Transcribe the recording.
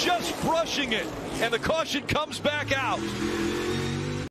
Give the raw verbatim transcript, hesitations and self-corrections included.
just brushing it, and the caution comes back out.